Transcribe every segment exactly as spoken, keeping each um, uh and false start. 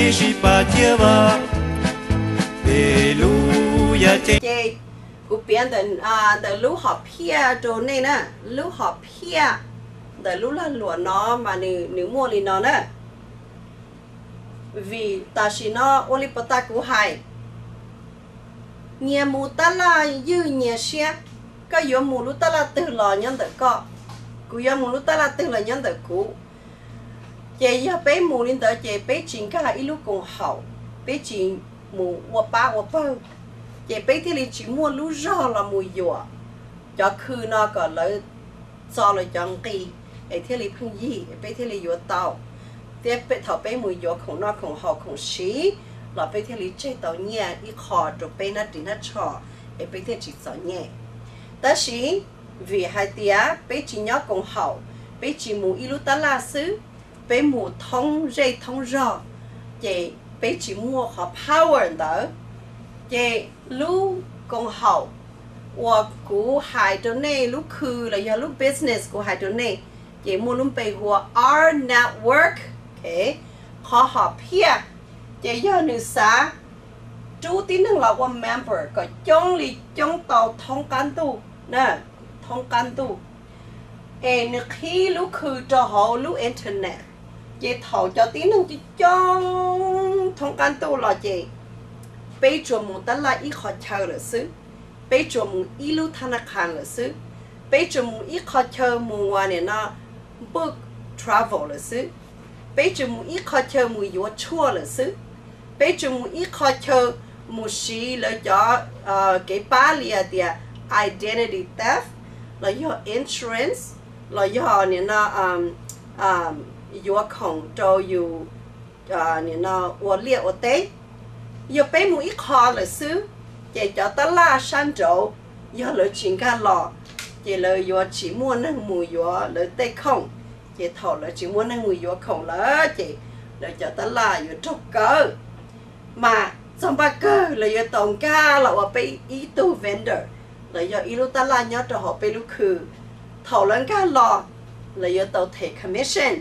shi pa chia ba để lu ya che che cú biến đến à từ lú họ pia chỗ này nè lú họ pia từ lú là lúa nó mà nếu nếu mua thì nó nè vì ta chỉ nó ô li bata cú hay nhà mù ta là dư nhà xe cái yếu mù lú ta là từ lò nhân tử co cú yếu mù lú ta là từ là nhân tử cú chị giờ bé mù lên tới chị bé chính cái ít lúc cùng hậu bé chính mù qua ba qua bao chị bé thì chỉ mua lú rò là mùi dừa cho khư nó còn lấy cho là chọn kỳ ấy thì lấy phong gì bé thì lấy dừa tàu tiếp bé thọ bé mùi dừa không nó không hậu không xí là bé thì lấy chơi tàu nhẹ ít khó rồi bé nó chỉ nó trò ấy bé thì chỉ sợ nhẹ ta xí vì hai tia bé chỉ nhớ cùng hậu bé chỉ mù ít lúc ta là xứ bé mù thông dây thông rò chị bé chỉ mua họ power đó chị lúc công hậu và của hai chỗ này lúc khứ là do lúc business của hai chỗ này chị mua lúc bé của our network okay họ họ pia chị do nữ xã chú tín năng là one member có trong li trong tàu thông can tu nè thông can tu ê nước khi lúc khứ cho họ lúc internet chị thầu cho tín năng chị trong thông can tu là chị bây giờ muốn ta lại ít khó chơi là xứ bây giờ muốn ít lúc thằng nào khăn là xứ bây giờ muốn ít khó chơi muốn qua này nó book travel là xứ bây giờ muốn ít khó chơi muốn vô chua là xứ bây giờ muốn ít khó chơi muốn xí là cho cái ba lìa thì identity theft là do insurance là do này nó um um vô không cho you này nó ô liệt ô tế giờ bé muốn ít khó là xứ chị cho ta la san trổ giờ lợi chuyện ca lò chị lợi vô chỉ muốn năng mùi vô lợi tê không chị thọ lợi chỉ muốn năng mùi vô không lỡ chị lợi cho ta la vô trọc cơ mà trong ba cơ là vô tổng ca là ở bé ý tu vendor là do ý lúc ta la nhớ cho họ bé lúc khử thọ lớn ca lò là vô tàu thể commission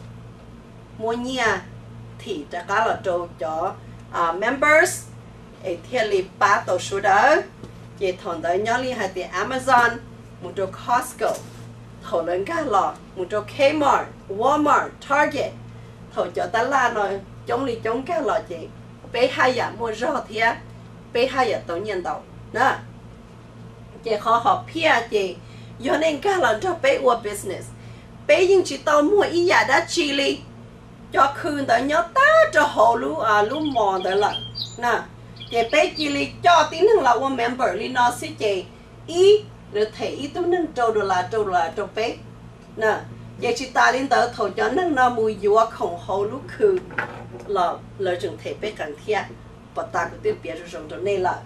mua nhà thì ta cá là trâu cho uh, members ấy theo li ba tổ số đó về thằng đó nhớ li hai tiền Amazon một trâu Costco thầu lớn cá lọ một trâu Kmart Walmart Target thầu cho ta la rồi chống li chống cá lọ chị bé hai giờ mua rau thì bé hai giờ tổ nhân đầu nè chị khó học pia chị do nên cá lọ cho bé qua business bé nhưng chỉ tao mua ý giờ đã chi li cho khứ tới nhớ ta cho họ lú à lú mò tới là nè chị bé chỉ li cho tín năng là one member li nó sẽ chị ý được thể ý tôi nâng trâu đồ là trâu là trâu bé nè vậy chị ta lên tới thầu cho nâng nó mùi dùa khổng họ lú khứ là lời trường thể bé cần thiết và ta cũng tiếp biệt rồi trong này là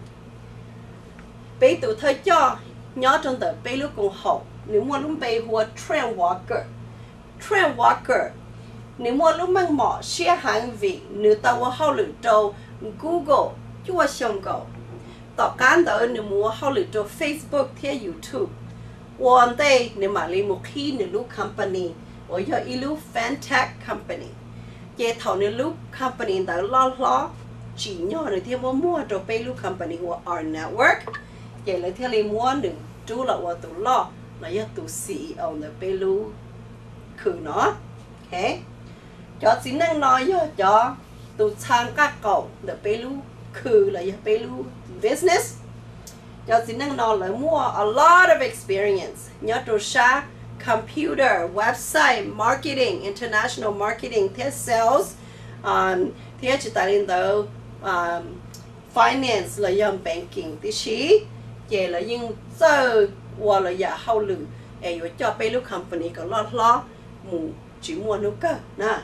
bé tụi thơ cho nhớ trong tờ bé lú cùng họ nếu mua lúc bé hoa trail walker trail walker nếu mua lúc mang mỏ share hàng vị nếu tao có hao lử trâu Google chua xong cầu tao cán tới nếu mua hao lử trâu Facebook theo YouTube one day nếu mà lấy một khi nếu lúc company ở giờ ít lúc fintech company chế thầu nếu lúc company tới lo lo chỉ nhỏ nếu theo mua mua trâu pay lúc company của our network chế lấy theo lấy mua đừng chú là của tụ lo là do tụ xê e ô là pay lúc khử nó okay cho chính năng nói cho cho tụ sang các cậu để bé lu khử là bé lu business cho chính năng nói là mua a lot of experience nhớ tụ sa computer website marketing international marketing thế sales um thế chỉ tại đến tới um, finance là yếm banking tí xí về là nhưng giờ qua là giờ hậu lử ấy cho bé lu company có lo lo mù chỉ mua nước cơ nè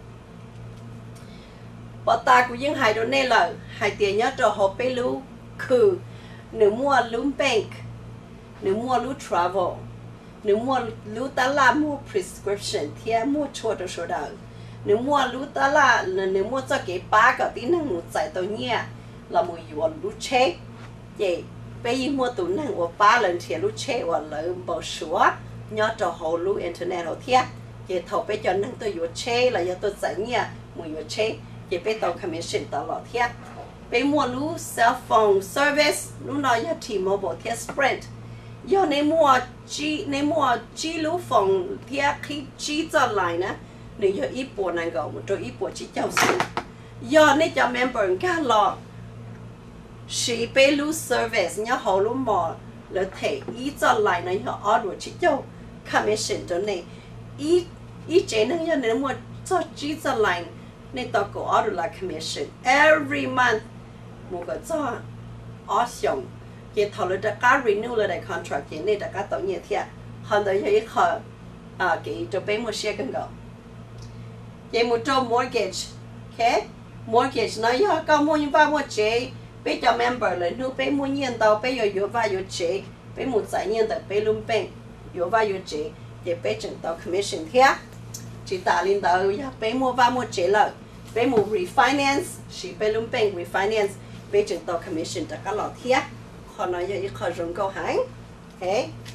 và ta cũng những hai đứa này là hai tiền nhớ cho họ bé lu khử nếu mua lu bank nếu mua lu travel nếu mua lu ta là mua prescription thì mua chua đồ số đầu nếu mua lu ta là nếu mua cho cái ba cái tí năng một giải tàu nhẹ là mua yuan lu chế vậy bây giờ mua tủ năng của ba lần thì lu chế và lợi bảo số nhớ cho họ lu internet họ thiệt vậy thầu bây giờ năng tôi yuan chế là do tôi giải nhẹ mua yuan chế chỉ bé tàu commission tàu lọ thiệt bé mua lú cell phone service lú nói giờ T-Mobile thiệt Sprint giờ này mua chi này mua chi lú phone thiệt khi chi cho lại nè nếu giờ ít bộ này gạo một chỗ ít bộ chỉ cháu xin giờ này cho member cả lọ chỉ bé lú service nhớ họ lú mò là thể ít cho lại này họ order chỉ cháu commission cho này ít ít chế năng giờ này mua cho chi cho lại nên tao có order là commission every month một cái cho option cái thầu là đã cá renew là đại contract cái này đã cá tao nhẹ thiệt hơn tới cái khó à cái cho bé một xe cần gạo cái một cho mortgage ok mortgage nói giờ có mua những vay mua chế bé cho member là nu bé mua nhiên tao bé yo yo vay yo chế bé một giải nhiên tao bé luôn bé yo vay yo chế cái bé chừng tao commission thiệt chỉ ta lên tao giờ bé mua vay mua chế lợi bé mua refinance chỉ bé luôn bé refinance bé chừng tao commission đã có lọt thiệt còn nói giờ ít khó dùng câu hỏi ok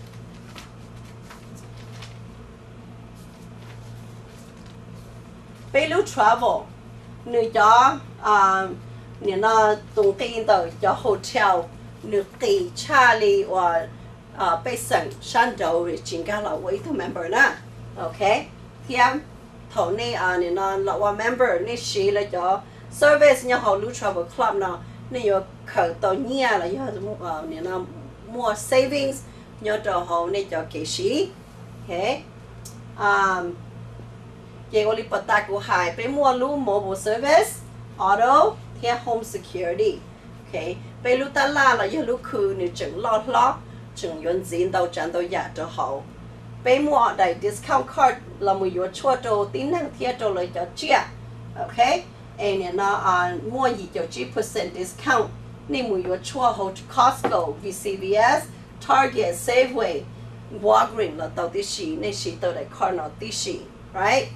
bé lúc travel người cho à người nó tung tin từ cho hotel người kỳ Charlie và à bé sẵn sang đầu để chính cả là way to member nè ok thì em thầu này à người nó là one member này chỉ là cho service nhà họ lúc travel club nó này yo khởi tàu nhia là yo à người nó mua savings nhớ cho họ này cho cái gì ok um cái gọi là bắt tay của hai bé mua lu mobile service auto thì home security ok bé lu ta la là yo lu khử nếu chừng lo lo chừng yon zin tàu chăn tàu giả cho họ bé mua đại discount card là một yo chua đồ tính năng thiệt đồ lời cho chia ok and nó mua gì cho three percent discount nên một yo chua hồ Costco V C V S Target Safeway Walgreens là tàu tí xì nên xì tàu đại card nó tí xì right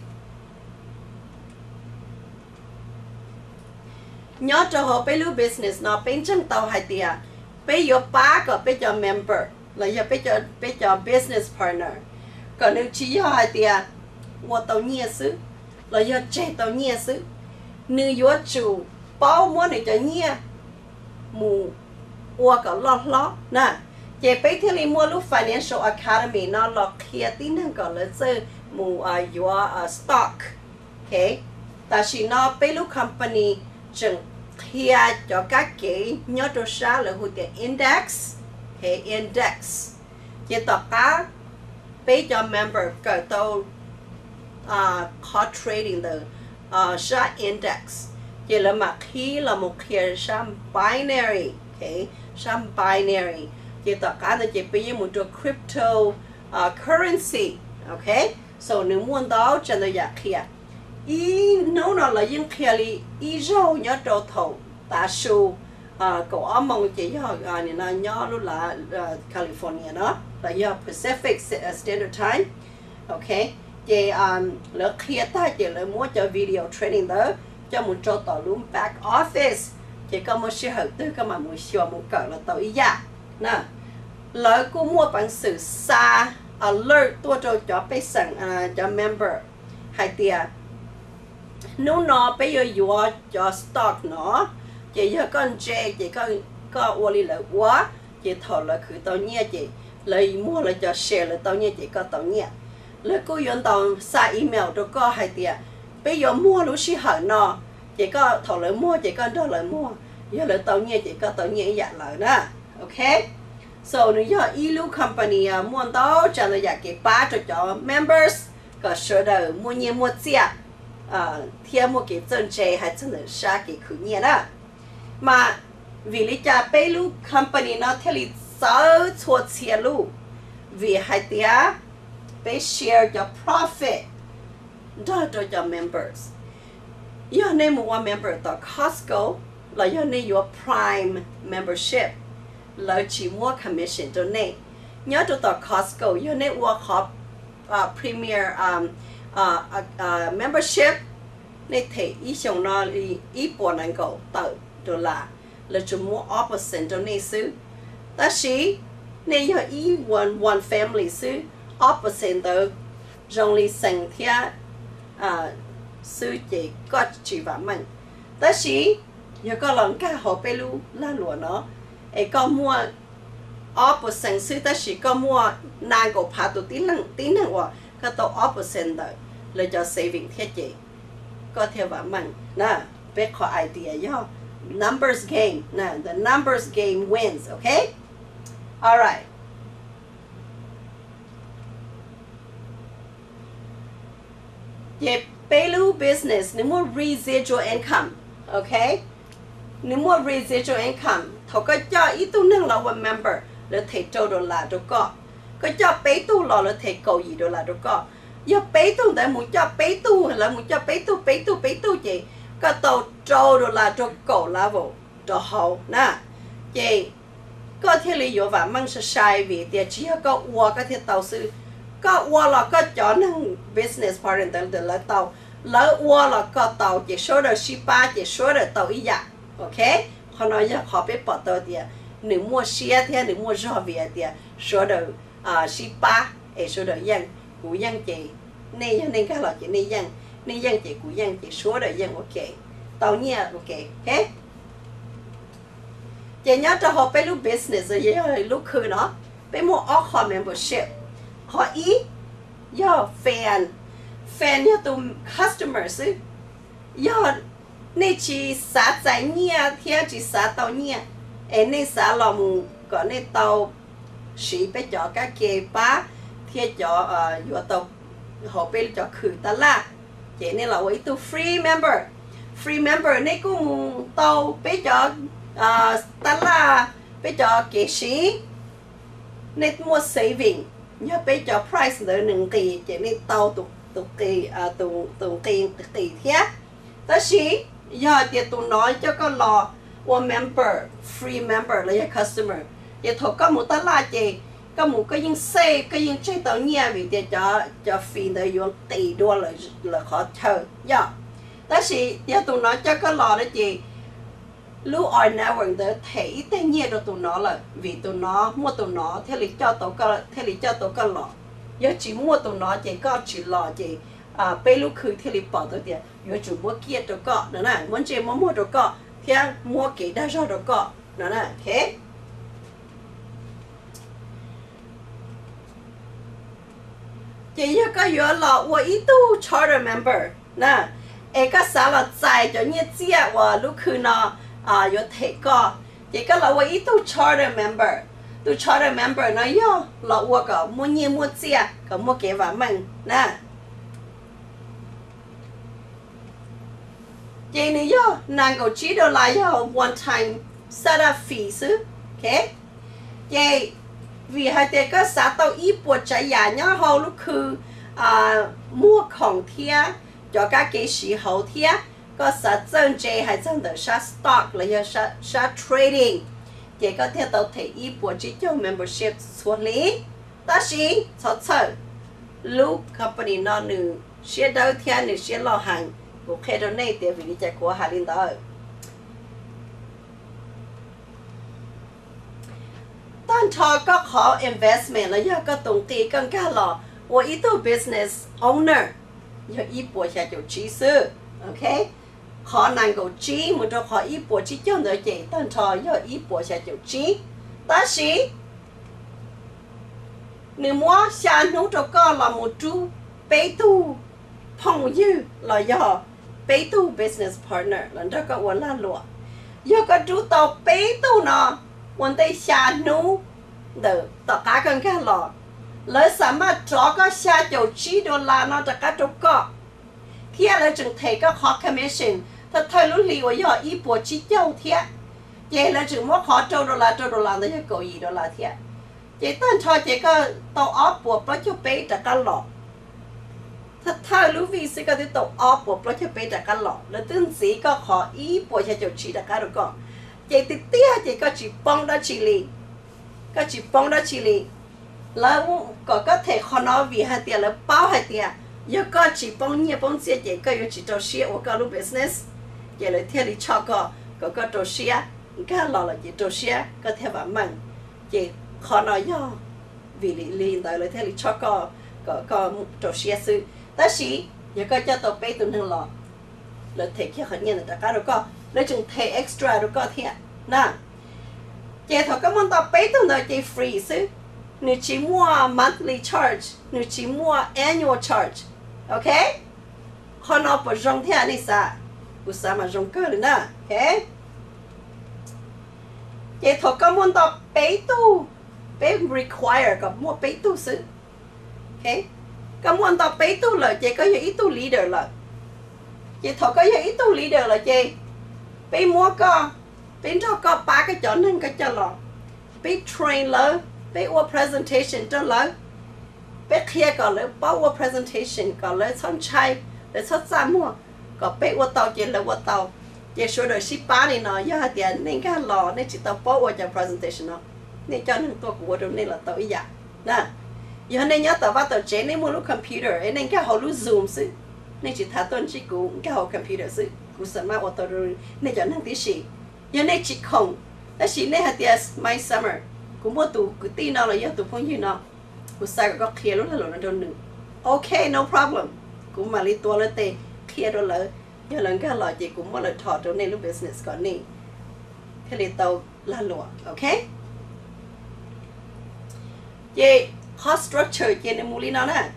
nhớ cho họ bé lưu business nó bên trong tàu hai tia bé yo ba có bé cho member là yo bé cho bé cho business partner còn nếu chỉ yo hai tia mua tàu nhia xứ là yo chế tàu nhia xứ nếu yo chủ bao mua này cho nhia mù mua cả lót lót nè chế bé thì mua lúc financial academy nó là kia tin năng còn là chơi mù à yo stock ok ta chỉ nó bé lúc company chừng kia cho các cái nhớ đồ xa là hữu tiền index cái index chỉ tất cả bây giờ member cái tàu à hot trading the à sa index chỉ là mà khi là một kia sa binary okay sa binary chỉ tất cả là chỉ bây giờ một đồ crypto uh, currency okay so nếu muốn đó cho nên là kia ý nấu nó là những kia li ý rau nhớ đồ thầu ta su à cậu ở mong chỉ do à này nó nhớ lúc là California đó là do Pacific Standard Time ok thì um lỡ kia ta chỉ là muốn cho video training đó cho một chỗ tàu luôn back office chỉ có một sự hợp tư có mà một số một cỡ là tàu ý dạ nè lỡ cô mua bằng sự xa alert tôi cho cho bé sẵn cho member hai tia nếu nó bây giờ yo cho stock nó chỉ cho con trẻ chỉ có có ô li là quá chỉ thầu là cứ tao nhẹ chỉ lấy mua là cho share là tao nhẹ chỉ có tao nhẹ lấy cô yon tao xa email đó có hai tia bây giờ mua lúc xí hở nó chỉ có thầu lại mua chỉ có đó lại mua giờ là tao nhẹ chỉ có tao nhẹ dạ lại nè ok so nếu giờ ilu company mua tao cho nó dạ cái ba cho cho members có sửa đầu mua nhẹ mua chia à thêm một cái chân chế hay chân là sa cái khử nhẹ đó mà vì lý do bây lu company nó theo lý sáu chuột chia lu vì hai tia bây share cho profit đó cho cho members giờ này một member tại Costco là giờ này your prime membership là chỉ mua commission cho này nhớ cho tại Costco giờ này mua hộp premier um, uh, uh, uh, membership này thì ý xong nó ý bộ năng cầu tự đó là là chúng mua opposite cho này xứ ta sĩ này giờ ý one one family xứ opposite đó trong lý sinh thia à sư chỉ có chỉ vào mình 但是有個人家好俾路拉落咯，誒個mua opposite 是，但是個mua難個拍到啲能啲能話，個到 opposite 度，你就 saving 貼嘅，個條話問嗱，俾個 idea 哟 ，numbers game 嗱 ，the numbers game wins，OK？All right。Ye Belu business, ni more residual income, okay? Ni more residual income. Thọ cái cho ít tu nâng là one member, là thầy trâu đồ là đồ có. Cái cho bấy tu là là thầy cầu gì đồ là đồ có. Giờ bấy tu tại muốn cho bấy tu hay là muốn cho bấy tu bấy tu bấy tu gì? Cái tàu trâu đồ là đồ cầu là vô, đồ hậu nè. Chị có thể lý do và mang sự sai vì thì chỉ có qua cái thiết tàu sư. Có qua là có cho năng business partner từ là tàu lỡ qua là có tàu chỉ số được ship ba chỉ số được tàu ý dạ, ok? Họ nói giờ họ biết bỏ tàu thì nếu mua xe thì nếu mua rau về thì số được ship ba, ấy số được dân của dân chị này dân nên cái là chị này dân này dân chị của dân chị số được dân ok tàu nhia ok, ok? Chị nhớ cho họ biết lúc business rồi lúc khứ nó biết mua offer membership họ ý do fan fan do tụi customers do nên chỉ xả giải nhia theo chỉ xả tàu nhia em nên xả lòng có nên tàu sĩ bé cho các kê bá theo cho do tàu họ bên cho khử ta la vậy nên là với tụi free member free member nên cũng tàu bé cho ta la bé cho kê sĩ nên mua saving nhớ bây giờ price là nâng kỳ chỉ nên tàu tụ tụ kỳ à tụ tụ kỳ tụ kỳ thế,但是giờ thì tụ nói cho con lò one member free member là customer, giờ thầu có một tờ la gì, có một cái những xe cái những chơi tàu nhẹ vì để cho cho free để dùng tỷ đô là là khó chơi, giờ, 但是giờ tụ nói cho con lò đó gì lúc ở nào vẫn được thấy tất nhiên được tụi nó là vì tụi nó mua tụi nó theo lý cho tụi con theo lý cho tụi con lọ giờ chỉ mua tụi nó chỉ có chỉ lọ chỉ à bây lúc khử theo lý bỏ tụi tiền giờ chủ mua kia tụi con nữa này muốn chỉ muốn mua tụi con theo mua cái đa số tụi con nữa này thế chỉ giờ có giờ là tôi ít tu charter member nè em có sao là giải cho như chia và lúc khử nó à yo thể có chỉ có là tôi ít tu charter member tu charter member nó yo là tôi có mua nhiều mua chia có mua cái vả mình nè chỉ này yo nàng có chỉ đồ lại yo one time setup fees ok chỉ vì hai thế có sao tao ít buộc chạy nhà nhá hầu lúc khứ à muaของเทีย cho các cái sĩ hậu thiệt có sát chân chế hay chân được sát stock là do sát sát trading chỉ có thể tàu thể ý bộ chỉ cho membership xuất lý ta sĩ thật sự lúc company nó nữ sẽ đầu tiên nữ sẽ lo hàng của cái đó này để vì chạy của hà linh đó tan thọ có khó investment là do có tổng ty更加了我一度 business owner 要一波下就知识 ，OK？ 可能够知，我就可一波之中的嘢，但係要一波下就知。但是你摸下弄咗個là một chú bế tu朋友là do bế tu business partner là đó có vấn là lụa. Do có chú tàu bế tu nó vấn đề下弄的tất cả các cái lọ. Lỡ sắm mà cho có xa chỗ chỉ đô la nó đã cả chỗ có thì là chúng thấy có khó commission thật thời lúc lì của họ ý bộ chỉ châu thiệt vậy là chúng mất khó châu đô la châu đô la nó sẽ cầu gì đô la thiệt vậy tên cho chỉ có tàu ốp bộ bao nhiêu bé đã cả lọ thật thời lúc vì sẽ có cái tàu ốp bộ bao nhiêu bé đã cả lọ là tương sĩ có khó ý bộ xa chỗ chỉ đã cả được có vậy thì tiếc chỉ có chỉ bông đó chỉ lì có chỉ bông đó chỉ lì là có có thể khó nói vì hai tiền là bao hai tiền giờ có chỉ bông nhiều bông xe chỉ có chỉ đầu xe của cái lúc business giờ là theo lý cho có có có đầu xe cái lò là chỉ đầu xe có thể vào mặn chỉ khó nói do vì lý lý đó là theo lý cho có có có đầu xe sư ta sĩ giờ có cho tàu bay tụi thằng lò là thể kia khẩn nhiên là cả rồi có lấy chừng thể extra rồi có thiệt nè chị thọ cái món tao bấy tao nói chị free xứ nếu chỉ mua monthly charge nếu chỉ mua annual charge ok họ nó phải dùng thế này sao cũng sao mà dùng cơ được nè ok chị thọ cái món tao bấy tu bấy require cái mua bấy tu xứ ok cái món tao bấy tu là chị có ý tu leader là chị thọ có ý tu leader là chị bấy mua có bấy cho có ba cái chỗ nên cái cho lọ bấy train lỡ bấy qua presentation cho lỡ bấy kia có lỡ bao qua presentation có lỡ xong chay để xuất ra mua có bấy qua tàu chị là qua tàu chị số đời ship ba này nó do hạt tiền nên cái lọ nên chỉ tàu bao qua cho presentation nó nên cho nên tôi của tôi nên là tàu ý dạ nè giờ nên nhớ tàu vào tàu chế nên mua lúc computer nên cái họ lúc zoom sự nên chỉ thả tuần chỉ cũng cái họ computer sự cũng sợ mà ô tô rồi nên cho nên tí gì giờ nên chỉ không đó chỉ nên hạt tiền my summer cũng mua tủ cứ tin nào là giờ tủ phong như nào cũng sai có kia lúc là lúc nó đâu nữa ok no problem cũng mà đi tua lên tê kia đó là giờ lần cái lọ chị cũng mua là thọ chỗ này lúc business còn nè cái này tàu là lụa ok chị cost structure chị này mua đi nó nè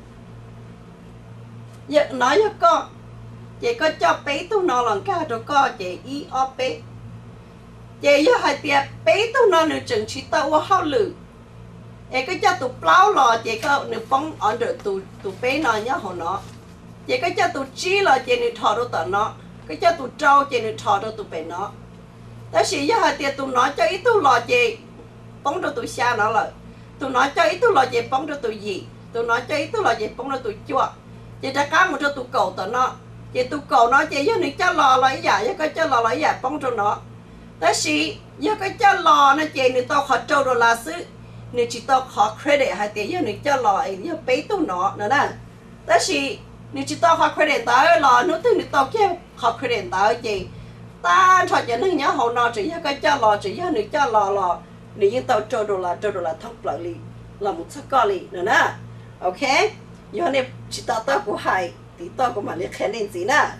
giờ nói cho con chị có cho bé tu nó lần cả rồi có chị y o bé chị giờ hai tiệp bé tu nó nữa chừng chỉ tao qua hao lử chị có cho tụ plau lò chị có nữa phong ở được tụ tụ bé nó nhá hồ nó chị có cho tụ chi lò chị nữa thọ đâu tận nó cái cho tụ trâu chị nữa thọ đâu tụ bé nó đó chỉ giờ hai tiệp tụ nó cho ít tu lò chị phong đâu tụ xa nó là tụ nó cho ít tu lò chị phong đâu tụ gì tụ nó cho ít tu lò chị phong đâu tụ chua chị đã cá một cho tụ cầu tận nó chị tụ cầu nó chị với nước cho lò lấy giả với cái cho lò lấy giả bông cho nó đó là với cái cho lò nó chị nước tao họ trâu đồ là xứ nước chỉ tao họ credit hay tiền với nước cho lò ấy với bé tụ nó nữa nè đó là nước chỉ tao họ credit tới lò nước từ nước tao kêu họ credit tới chị ta cho chị nước nhớ hậu nó chỉ với cái cho lò chỉ với nước cho lò lò nước với tao trâu đồ là trâu đồ là thóc lợi li là một sắc co li nữa nè ok giờ này chỉ tao tao của hai thì tao cũng mà lấy khen lên gì nè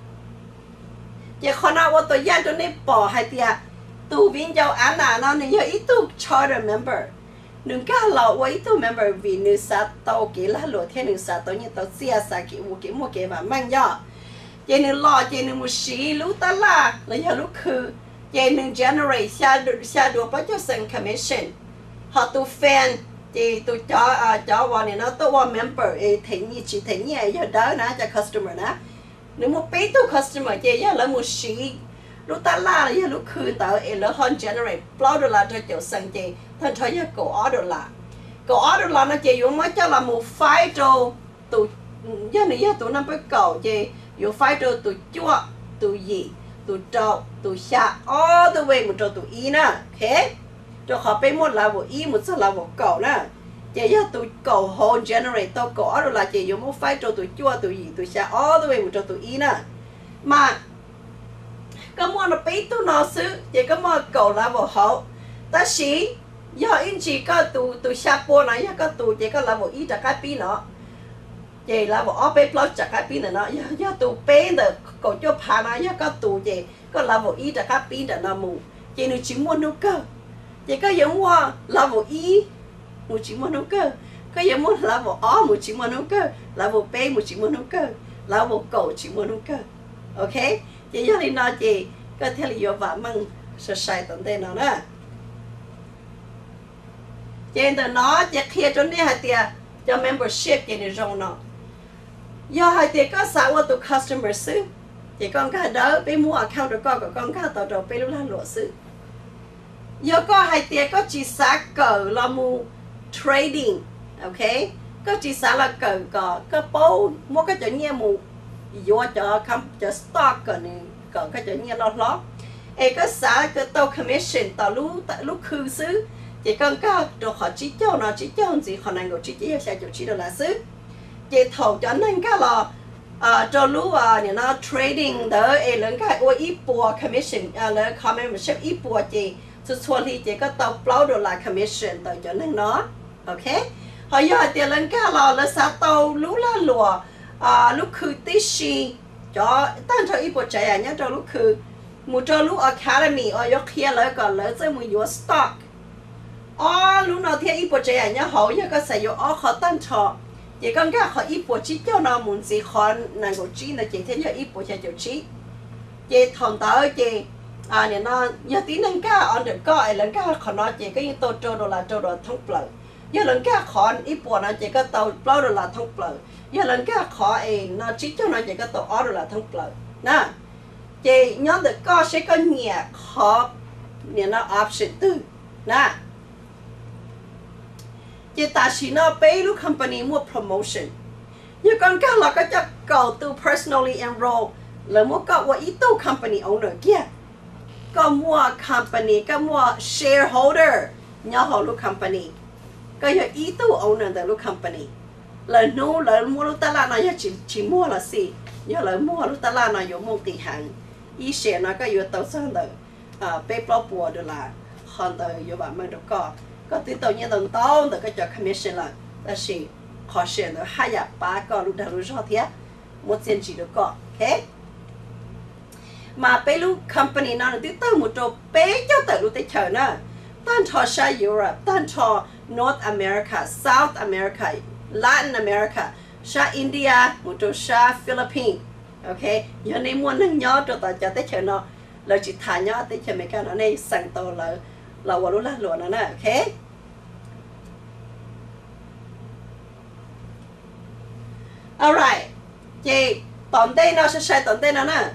giờ con nào ở tôi gia cho nên bỏ hai tia tu viên giáo án nào nó nên giờ ít tu charter member đừng cả lão với ít tu member vì nữ sát tao kỹ là lúa thiên nữ sát tao như tao xia sát kỹ một kỹ một kỹ mà mang giờ giờ nữ lo giờ nữ một xí lú ta la là giờ lú khứ giờ nữ generate xa xa đồ bao nhiêu sinh commission họ tu fan thì tôi cho à, cho vào này nó tôi vào member ấy thấy như chỉ thấy như vậy đó nè cho customer nè nếu một bé tu customer thì giờ là một xí lúc ta la là giờ lúc khứ tới ấy là họ generate bao đô la cho kiểu sang thì thành thôi giờ cổ order là cổ order là nó chỉ dùng mới cho là một file cho tụ giờ này giờ tụ năm mươi cầu thì dùng file cho tụ chua tụ gì tụ trâu tụ xa all the way một trâu tụ y nè ok cho họ bé một là một y một số là một cầu nè chỉ giờ tụi cầu hồ generate tao có rồi là chỉ dùng một file cho tụi chua tụi gì tụi xa all the way một cho tụi y nè mà có mua nó bé tụi nó xứ chỉ có mua cầu là một hậu ta sĩ giờ in chỉ có tụi tụi xa po này có tụi chỉ có là một y trả cái pi nó chỉ là một ở bé plus trả cái pi này nó giờ giờ tụi bé được cầu cho phá nó giờ có tụi chỉ có là một y trả cái pi để nó mù chỉ nó chỉ mua nó cơ chỉ có giống hoa là một y một chỉ muốn nấu cơ có giống muốn là một ó một chỉ muốn nấu cơ là một bé một chỉ muốn nấu cơ là một cậu chỉ muốn nấu cơ ok chỉ cho nên nói chị có thể là do vợ măng sợ sai tận tên nó nè trên từ nó chỉ kia cho nên hai tia cho membership cái này rong nó do hai tia có sáu của tụ customer xứ chỉ con cái đó bé mua account được con của con cái tàu đầu bé lúc là lụa xứ giờ có hai tia có chỉ xã cờ là mu trading ok có chỉ xã là cờ có có bao mua cái chỗ nhẹ mu vô cho không cho stock cái này còn cái chỗ nhẹ lót lót ấy có xã cái tàu commission tàu lú lú khư xứ chỉ cần có đồ họ chỉ cho nó chỉ cho gì họ này người chỉ chỉ sẽ chỗ chỉ đồ là xứ chỉ thầu cho nên cái là à cho lú à nhà nó trading đó ấy lớn cái ô ít bùa commission à lớn membership ít bùa chỉ cho cho thì chỉ có tàu plau đồ là commission tàu cho nên nó ok họ giờ tiền lên cái lò là sao tàu lú la lùa à lúc khử tí xì cho tan cho ít bộ chạy à nhá cho lúc cứ một cho lúc academy ở yok kia lấy còn lấy cho một your stock ở lúc nào thì ít bộ chạy à nhá hậu nhá có sử dụng ở khó tan cho chỉ còn cái họ ít bộ chỉ cho nó muốn gì khó năng够chỉ là chỉ thêm cho ít bộ chạy cho chỉ chỉ thằng tới chỉ à nên nó giờ tí nâng cả on được coi lần cả khó nó chỉ cái tô trâu đồ là trâu đồ thông bự giờ lần cả khó ít bộ nó chỉ có tàu bao đồ là thông bự giờ lần cả khó ấy nó chỉ cho nó chỉ có tàu ở đồ là thông bự nè chị nhóm được có sẽ có nhiều khó nên nó option tư nè chị ta chỉ nó bây lúc company mua promotion giờ còn cả là có cho cầu từ personally enroll là mua có qua ít tu company owner kia có mua company có mua shareholder nhỏ họ lúc company có giờ ít tu owner từ lúc company là nu là mua lúc ta là nó chỉ chỉ mua là gì giờ là mua lúc ta là nó có một tỷ hàng ý share nó có giờ tàu sang từ à bé bao bùa được là hoàn từ giờ bạn mình được có có tí tàu nhiên đồng tàu từ cái cho commission là là gì khó share được hai giờ ba có lúc đầu lúc sau thế một tiền chỉ được có ok mà bé lúc company nó là tí tàu một chỗ bé cho từ lúc tới chờ nữa tan cho sa Europe tan cho North America South America Latin America sa India một chỗ sa Philippines ok giờ này muốn nâng nhỏ cho ta cho tới chờ nó là chỉ thả nhỏ tới chờ mấy cái nó này sang tàu là là vào lúc là luôn nó nè ok alright chị tóm đây nó sẽ sai tóm đây nó nè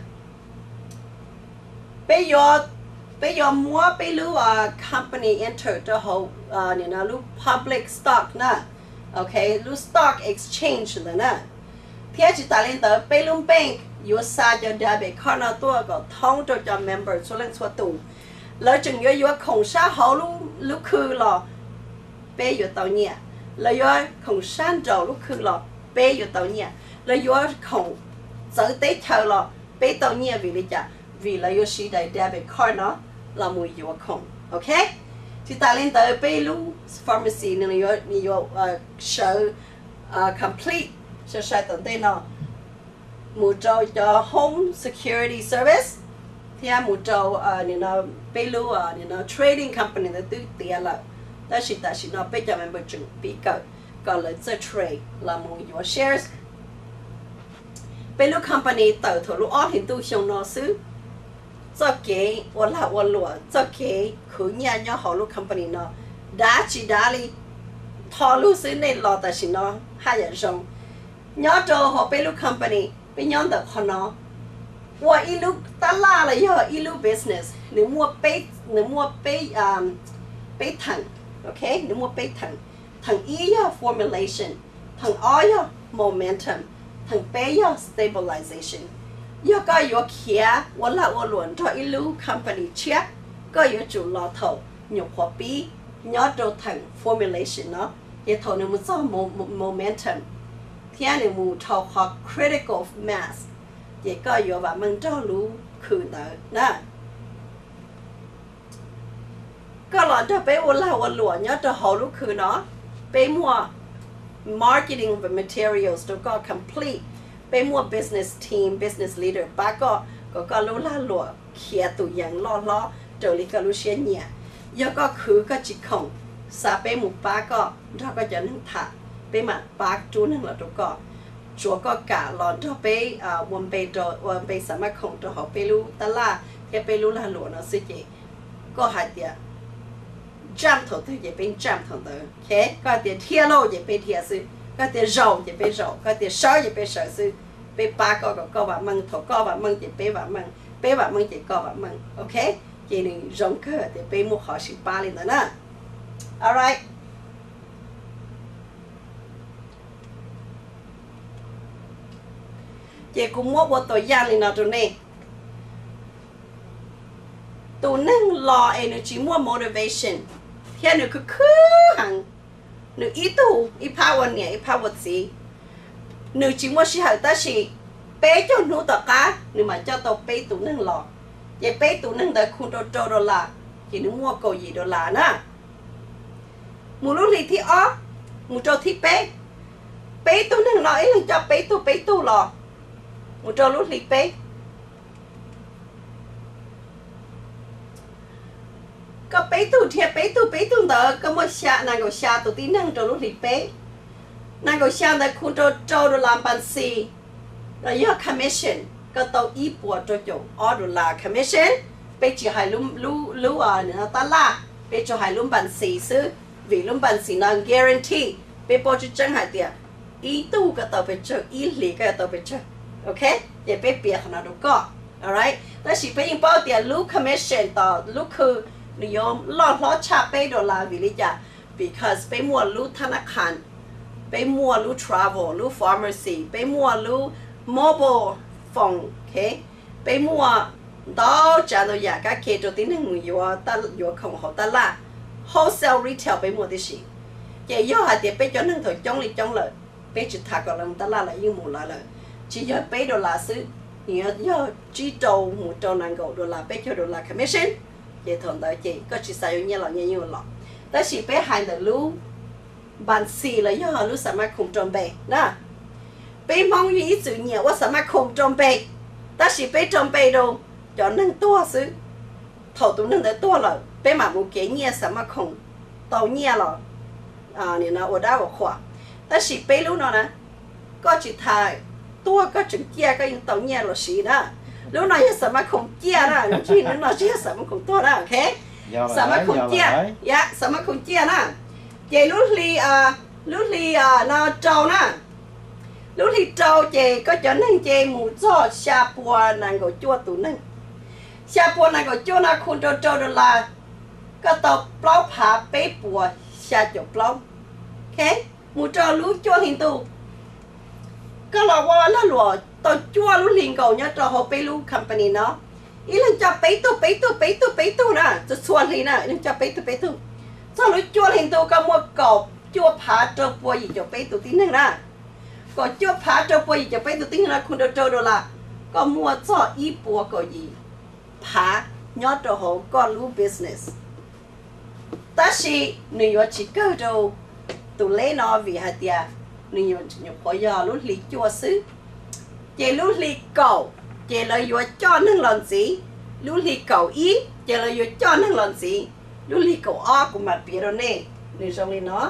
bây giờ bây giờ mua bây lúc company enter cho hậu nên là lúc public stock nè ok lúc stock exchange rồi nè phía chỉ ta lên tới bây lúc bank yếu sa cho debit card nó tua có thông cho cho member số lượng số tụ lỡ chừng yếu yếu không sa hậu lúc lúc khư lò bây yếu tàu nhẹ lỡ yếu không san trầu lúc khư lò bây yếu tàu nhẹ lỡ yếu không sở tế chờ lò bây tàu nhẹ vì lý chả vì là yếu sĩ đại debit card nó là mùi yếu không ok thì ta lên tới bây lúc pharmacy nên yếu yếu sở complete sẽ sai tận tên nó một trâu cho home security service thì một trâu nên nó bây lúc nên nó trading company nó tự tiền là ta chỉ ta chỉ nó bây giờ mình chuẩn bị cỡ còn là the trade là một your shares bây lúc company tự thổ lúc ở hiện tu xong nó xứ cho cái hoặc là hoặc lúa cho cái khử nhà nhỏ họ lúc company nó đã chỉ đã đi thọ lúc xứ này lo ta chỉ nó hai giờ xong nhỏ trâu họ bây lúc company bây nhóm được họ nó và ít lúc ta la là do ít lúc business nếu mua bê nếu mua bê um bê thằng ok nếu mua bê thằng thằng E do formulation thằng O do momentum thằng B do stabilization do có yếu kia và là và luôn cho ít lúc company check có yếu chủ lo thầu nhiều khó bí nhớ cho thằng formulation nó để thầu nếu muốn cho momentum thì anh muốn thầu họ critical mass để có yếu và mình cho lũ khử nợ nè có là cho bé ôn là ôn lụa nhớ cho họ lũ khử nó bé mua marketing và materials cho có complete bé mua business team business leader ba có có có lũ là lụa kia tụ yang lo lo trở lại có lũ xe nhẹ do có khử có chỉ không sa bé một ba có cho có cho nên thả bé mà ba chú nên là cho có chúa có cả lon cho bé à quân bé cho quân bé sắm không cho họ bé lu ta la cái bé lu là lụa nó sẽ gì có hai tiệt jam thầu từ gì bên jam thầu từ ok có tiệt thiệt lâu gì bên thiệt sư có tiệt rau gì bên rau có tiệt sợi gì bên sợi sư bé ba có có có bạn măng thầu có bạn măng gì bé bạn măng bé bạn măng gì có bạn măng ok chỉ nên rong cơ thì bé mua họ sẽ ba lên đó nè alright chị cũng mua một tổ gian này nào tụi này tụi nâng lo ấy nó chỉ mua motivation thì nó cứ cứ hàng nó ít tu ít power nhỉ ít power gì nó chỉ mua chỉ hỏi ta chỉ bé cho nó tất cả nhưng mà cho tụi bé tụi nâng lo vậy bé tụi nâng tới khu đô đô đô la thì nó mua cầu gì đô la nè một lúc thì thì ó một chỗ thì bé bé tụi nâng lo ấy là cho bé tụi bé tụi lo một trâu lúc lì bê có bê tu thiệt bê tu bê tu đó có một xa nàng có xa tụ tí năng trâu lúc lì bê nàng có xa đó khuôn trâu trâu đồ làm bàn xì rồi do commission có tàu ý bùa trâu chỗ ở đồ là commission bê chỉ hai lúm lú lú à nó ta la bê cho hai lúm bàn xì sư vì lúm bàn xì nó guarantee bê bỏ cho chân hai tiệt ý tu cái tàu bê cho ý lý cái tàu bê cho ok để bê bịa nó đâu có alright đó chỉ bê những bao tiệt lú commission tàu lú khưนิยมลอดล้อชาไปดอลลาร์วิลิจ่า because ไปมัวรู้ธนาคารไปมัวรู้ travel รู้ pharmacy ไปมัวรู้ mobile phone โอเคไปมัวดาวจานตัวอยากก็เคจติหนึ่งอยู่ตลอยู่ของเขาตลาด wholesale retail ไปมัวที่สิเจีย่อหาเดียไปจนหนึ่งถอยจ้องเลยจ้องเลยไปจุดทักกับเราตลาดเลยยิ่งหมู่ละเลยจีย่อไปดอลลาร์ซื้อเนี่ยย่อจีโจหมู่โจนังกูดอลลาร์ไปเจอดอลลาร์ commission vậy thường tới chị có chỉ xài nhiều là nhiều nhiều lọ ta chỉ bé hai đứa lú bàn xì là do họ lú sao mà không trồng bể nè bé mong như ý sự nhiều quá sao mà không trồng bể ta chỉ bé trồng bể đâu cho nâng to xứ thầu tụ nâng tới to rồi bé mà một cái nhiều sao mà không tàu nhiều rồi à nên nó ở đó vào khóa ta chỉ bé lú nó nè có chỉ thay to có chừng kia có những tàu nhiều là xí nè lúc này sao mà không chia đó, lúc khi nó nói chia sao mà không to đó, ok? Sao mà không chia, dạ, sao mà không chia nè? Chị lúc li à, lúc li à, nó trâu nè, lúc li trâu chị có cho nên chị muốn cho xa bùa nàng gọi chua tụ nên, xa bùa nàng gọi chua nó không trâu trâu được là có tàu plau phá bế bùa xa chỗ plau, ok? Muốn cho lúc chua hình tụ, có là qua là lụa tao chua lúc liền cầu nhá cho họ bê lu company nó ý là cho bê tu bê tu bê tu bê tu nè cho xua liền nè nhưng cho bê tu bê tu sau lúc chua liền tu có mua cầu chua phá cho bùa gì cho bê tu tí nữa nè còn chua phá cho bùa gì cho bê tu tí nữa không được cho đâu là có mua cho ý bùa có gì phá nhớ cho họ có lu business ta chỉ người chỉ cơ đâu tụ lấy nó vì hạt tiền người nhiều có giờ lúc lý chua xứ chị lúc li cầu chị là vừa cho năng lần gì lúc li cầu ý chị là vừa cho năng lần gì lúc li cầu o của mặt bìa đó nè người trong này nó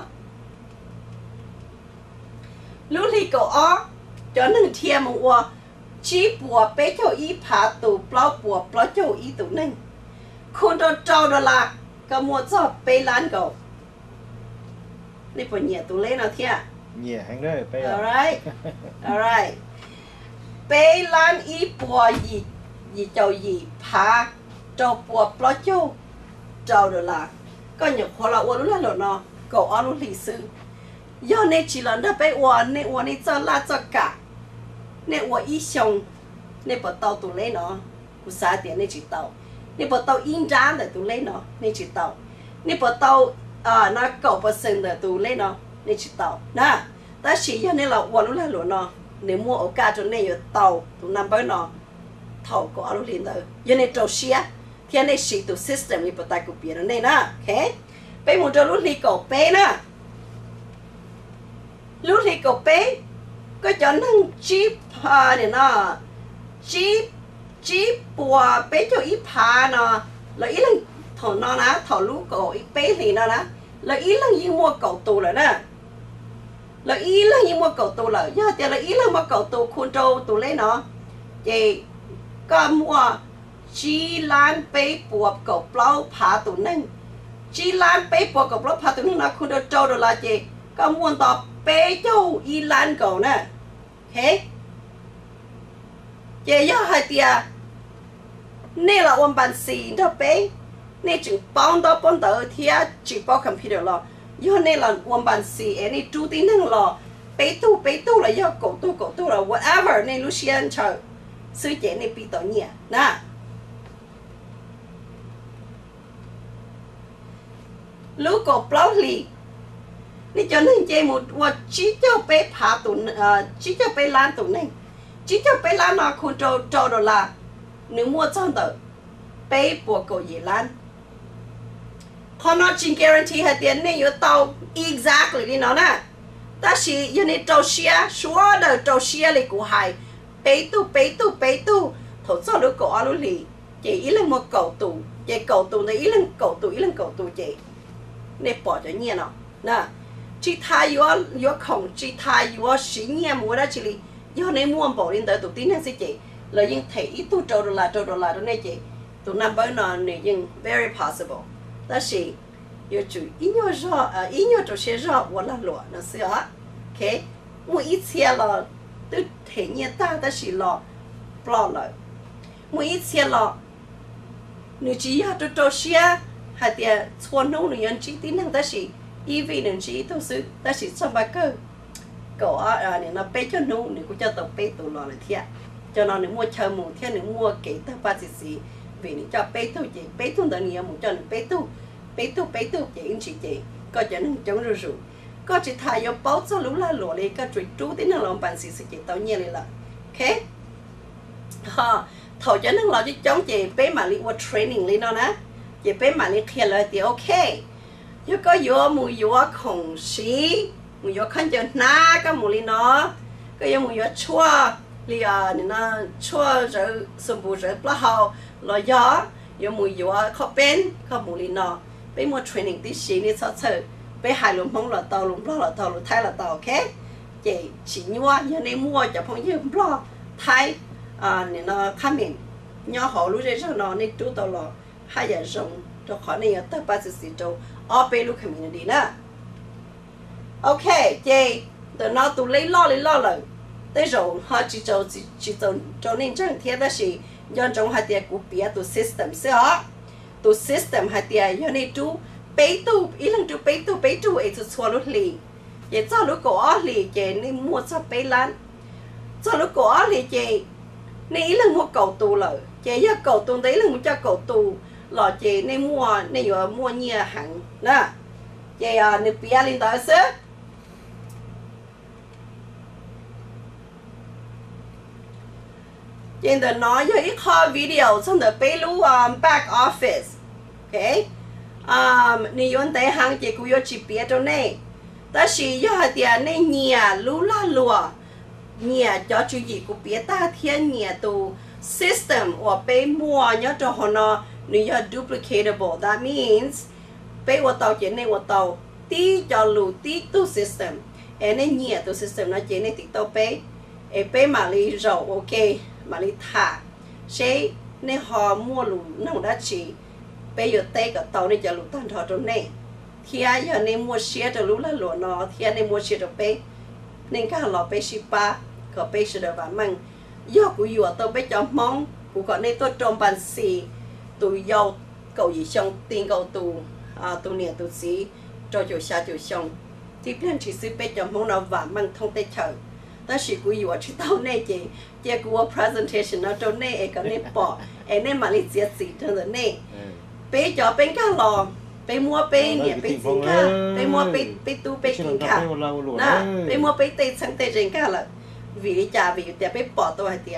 lúc li cầu o cho năng thiêm một qua chỉ bùa bé cho ý phá tụ bao bùa bao cho ý tụ nên không cho trâu đó là có mua cho bé lán cầu này phải nhẹ tụ lên nào thiệt nhẹ hàng đó bé alright alright bé lan ý bùa gì gì châu gì phá châu bùa bao châu châu được là có nhiều khó là uốn là lợn nó cậu ăn uốn lịch sử do nên chỉ là nó bé uốn nên uốn nên cho la cho cả nên uốn ý xong nên bắt tàu tụ lấy nó của xã tiền nên chỉ tàu nên bắt tàu in ra để tụ lấy nó nên chỉ tàu nên bắt tàu à nó cậu bắt sinh để tụ lấy nó nên chỉ tàu nè ta chỉ cho nên là uốn là lợn nó nếu mua ở cả chỗ này ở tàu tụ nằm bên nó thầu có alo liền rồi cho nên trâu xia thì anh ấy sử dụng system như bắt tay của biệt này nè ok bây một trâu lúc đi cổ bé nè lúc đi cổ bé có cho năng chip à này nó chip chip bùa bé cho ít phá nó là ít lần thầu nó ná thầu lúc cổ ít bé thì nó ná là ít lần như mua cổ tù rồi nè là ý là như mua cầu tù là do tiền là ý là mua cầu tù khuôn trâu tù lấy nó vậy có mua chi lan bê buộc cầu plau phá tù nâng chi lan bê buộc cầu plau phá tù nâng là khuôn trâu trâu đó là gì có mua tỏ bê châu y lan cầu nè thế vậy do hai tia nên là ôn bàn xì đó bê nên chỉ bao đó bao đó thì chỉ bao computer lo do nên là ôn bàn xì ấy nên chú tin năng lo bế tu bế tu là do cổ tu cổ tu là whatever nên Lucian chờ sư chế nên bị tổ nhẹ nè lúc cổ plau lì nên cho nên chế một và chỉ cho bế phá tụ chỉ cho bế lan tụ nên chỉ cho bế lan nó không cho cho đó là nếu mua trong tờ bế buộc cổ gì lan họ nói chính guarantee hay tiền này yếu tàu exactly đi nó nè ta chỉ như này trâu xia xóa đời trâu xia này của hai bế tu bế tu bế tu thầu cho lúc cổ lúc lì chị ý là một cầu tù chị cầu tù này ý là cầu tù ý là cầu tù chị nên bỏ cho nhiên nào nè chị thay yếu yếu không chị thay yếu xí nhiên mua đó chị li yếu này mua bỏ lên tới tụ tín hay chị là những thấy ít tu trâu đồ là trâu đồ là đó này chị tụ năm bữa nó này những very possible đó là yếu chủ ý nhau rõ ý nhau chủ sẽ rõ của là lụa nó sẽ ok mua ít xe là tu thấy nhiên ta đó là lo lo lại mua ít xe là nếu chỉ là tu trâu xe hay là xuân nấu nữa những chi tín năng đó là ý vì những chi thông sự đó là trong bài cơ cậu à nên nó bé cho nấu nếu cũng cho tàu bé tàu lo lại thiệt cho nó nếu mua chờ một thiệt nếu mua cái tàu ba xí xí vì nếu cho bé tàu chị bé tàu đó nhiều một cho nó bé tàu bé tàu bé tàu chị anh chị chị có cho nó chống rồi rồi có chỉ thay cho bao cho lúc là lúa này có chuối chú tí nó làm bàn xí xí chị tàu nhiều này là ok ha thầu cho nó lo chứ chống chị bé mà đi qua training lên nó nè chị bé mà đi kia lại thì ok chứ có vô mùi vô khổng xí mùi vô khăn cho na cái mùi nó cái vô mùi vô chua li à nên nó chua rồi sum bù rồi bao hậu lo gió vô mùi vô khó bên khó mùi nó bé mua training tí xí đi sao sợ bé hai lùm không là tàu lùm lo là tàu lùm thay là tàu ok chị chỉ mua như này mua cho phong như lo thay à nên nó khám mình nhỏ họ lúc đấy cho nó nên chú tàu lo hai giờ rong cho khỏi này tới ba mươi sáu châu ở bên lúc community nè ok chị từ nó tụ lấy lo lấy lo rồi tới rồi họ chỉ cho chỉ chỉ cho cho nên chẳng thiết đó là do trong hai tiệt của bia tụ system sẽ họ tụ system hai tiệt do nên chú bế tụ ý là chú bế tụ bế tụ ấy tụ xóa lúc lì vậy cho lúc có lì chị nên mua cho bế lan cho lúc có lì chị nên ý là mua cầu tụ rồi chị giờ cầu tụ đấy là mua cho cầu tụ lọ chị nên mua nên vừa mua nhiều hàng nè chị à nếu bia lên tới xứ trên đó nói với ít kho video trong đó bây lu um, back office ok um, nếu như tới hàng chị cũng có chỉ biết trong này ta chỉ do tiền nên nhà lu la lùa nhà cho chú gì cũng biết ta thiên nhà tu system hoặc bây mua nhớ cho họ nó nếu như duplicatable that means bây giờ tàu chỉ này tàu tí cho lù tí tu system em nên nhiều tu system nó chỉ này tí tàu bây em bây mà đi rồi ok mà đi thả sẽ nên họ mua lù nó đã chỉ bây giờ tay cái tàu này cho lù tan thọ trong này thì ai giờ nên mua xe cho lù là lù nó thì ai nên mua xe cho bây nên cái lò bây ship ba có bây sẽ được bán măng do của you tàu bây cho mong của còn nên tôi trong bàn xì tụi dâu cầu gì xong tiền cầu tụ à tụi nè tụi xí cho chỗ xa chỗ xong thì nên chỉ sư bé cho mong nào và mang thông tê chờ ta chỉ của you chỉ tao này chị chị của presentation nó cho này ấy cái này bỏ ấy này mà lịch diễn gì cho nó này bé cho bên cá lò bé mua bé nè bé xin cá bé mua bé bé tu bé xin cá nè bé mua bé tê sang tê trên cá là vì đi trả vì để bé bỏ tôi hay tiệt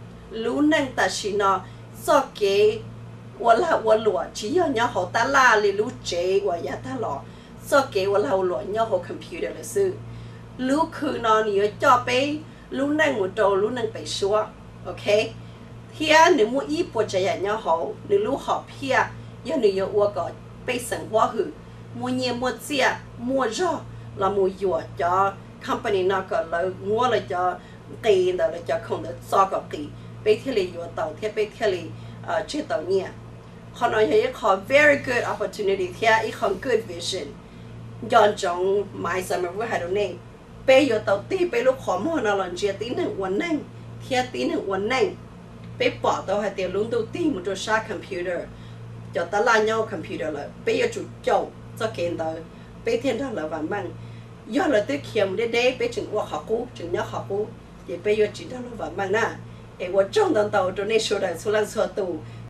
lú nâng ta chỉ nó do cái我啦我罗只要你好打啦哩路这我也打咯，所以我啦我罗你好 computer 的事，路去呢你要叫被路能我做路能被说 ，OK？ 天你莫一波这样你好，你路好偏，要你要我个被生活去，莫年莫节莫热，啦莫药叫 company 那个了我了叫给的了叫空的找个给，被天里药到天被天里呃知道你。họ nói hay có very good opportunity thì ấy có good vision dọn trong mai summer với hai đứa này bây giờ tàu ti bây lúc khó mua nó làm gì tín hình quấn neng thì tín hình quấn neng bây bỏ tàu hai tiền luôn đầu tiên một chỗ xa computer cho ta la nhau computer là bây giờ chủ chậu cho kiện tàu bây thiên đó là vạn bằng do là tới khi một day bây chừng qua học cũ chừng nhớ học cũ thì bây giờ chỉ đó là vạn bằng nè ấy qua trong tàu tàu chỗ này số đại số lần số tù